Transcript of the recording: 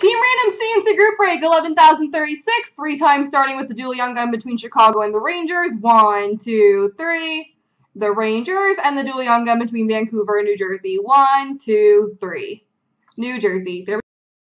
Team Random C&C Group Break 11,036, 3 times starting with the dual young gun between Chicago and the Rangers. 1, 2, 3. The Rangers, and the dual young gun between Vancouver and New Jersey. 1, 2, 3. New Jersey. There we